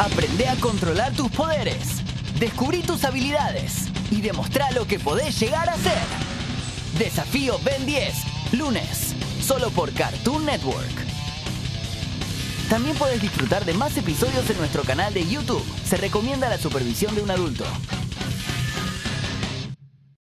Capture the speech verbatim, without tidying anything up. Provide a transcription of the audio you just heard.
Aprende a controlar tus poderes, descubrí tus habilidades y demostrá lo que podés llegar a ser. Desafío Ben diez, lunes, solo por Cartoon Network. También podés disfrutar de más episodios en nuestro canal de YouTube. Se recomienda la supervisión de un adulto.